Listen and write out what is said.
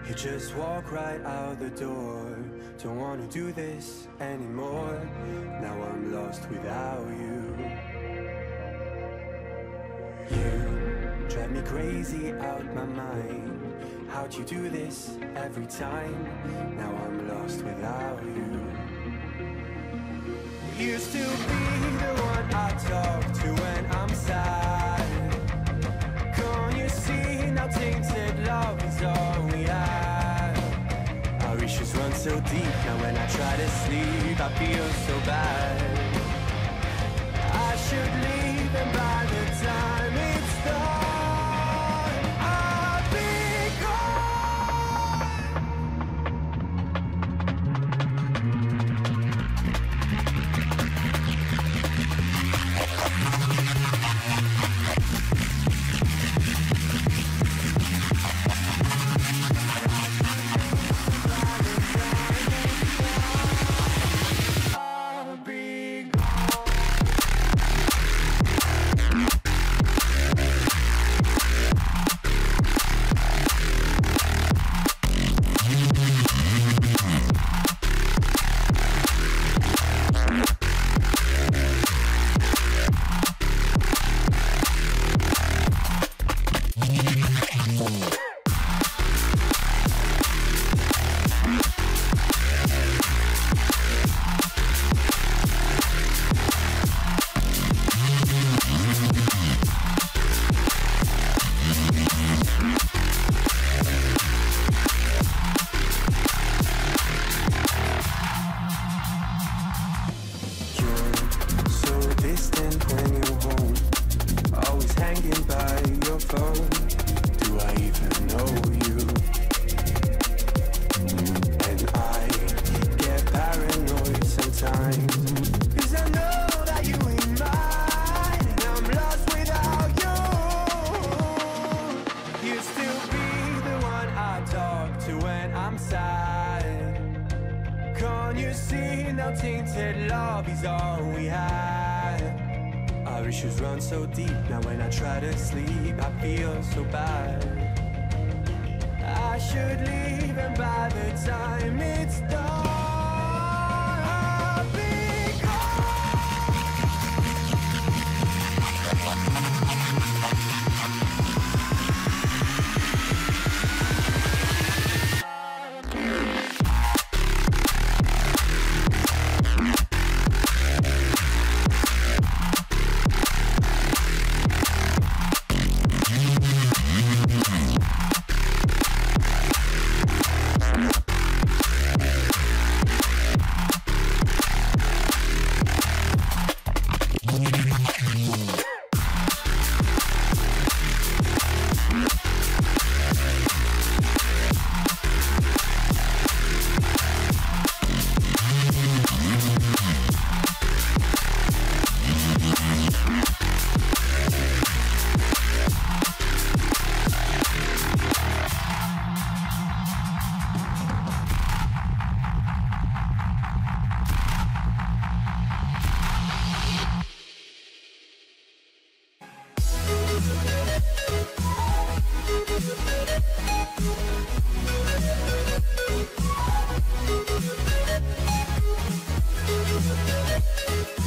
You just walk right out the door. Don't wanna do this anymore. Now I'm lost without you. You drive me crazy out my mind. How'd you do this every time? Now I'm lost without you. Used to be the one I talk to when I'm sad. Can't you see now tainted love is all we have? Our issues run so deep, now when I try to sleep I feel so bad. I should leave and by the time it's done I'll be tainted love is all we have. Our issues run so deep, now when I try to sleep I feel so bad. I should leave and by the time it's done